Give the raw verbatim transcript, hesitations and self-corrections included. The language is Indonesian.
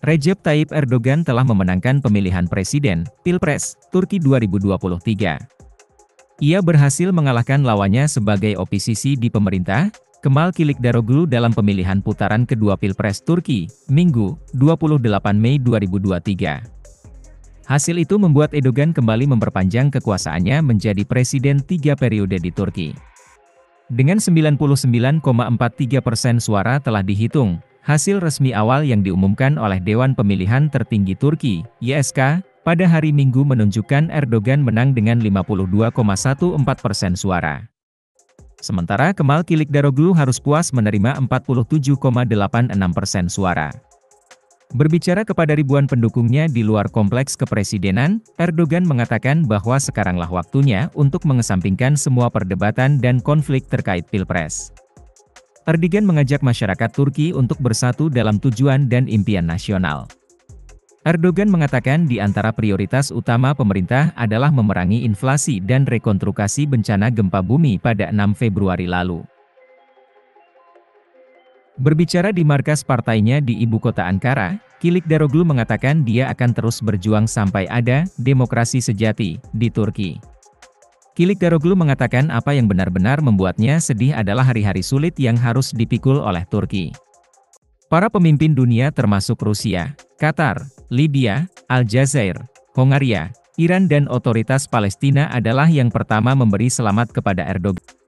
Recep Tayyip Erdogan telah memenangkan pemilihan presiden, Pilpres, Turki dua ribu dua puluh tiga. Ia berhasil mengalahkan lawannya sebagai oposisi di pemerintah, Kemal Kılıçdaroğlu dalam pemilihan putaran kedua Pilpres Turki, Minggu, dua puluh delapan Mei dua ribu dua puluh tiga. Hasil itu membuat Erdogan kembali memperpanjang kekuasaannya menjadi presiden tiga periode di Turki. Dengan sembilan puluh sembilan koma empat tiga persen suara telah dihitung, hasil resmi awal yang diumumkan oleh Dewan Pemilihan Tertinggi Turki, Y S K, pada hari Minggu menunjukkan Erdogan menang dengan lima puluh dua koma empat satu persen suara. Sementara Kemal Kılıçdaroğlu harus puas menerima empat puluh tujuh koma delapan enam persen suara. Berbicara kepada ribuan pendukungnya di luar kompleks kepresidenan, Erdogan mengatakan bahwa sekaranglah waktunya untuk mengesampingkan semua perdebatan dan konflik terkait Pilpres. Erdogan mengajak masyarakat Turki untuk bersatu dalam tujuan dan impian nasional. Erdogan mengatakan di antara prioritas utama pemerintah adalah memerangi inflasi dan rekonstruksi bencana gempa bumi pada enam Februari lalu. Berbicara di markas partainya di ibu kota Ankara, Kılıçdaroğlu mengatakan dia akan terus berjuang sampai ada demokrasi sejati di Turki. Kılıçdaroğlu mengatakan apa yang benar-benar membuatnya sedih adalah hari-hari sulit yang harus dipikul oleh Turki. Para pemimpin dunia termasuk Rusia, Qatar, Libya, Aljazair, Hongaria, Iran dan otoritas Palestina adalah yang pertama memberi selamat kepada Erdogan.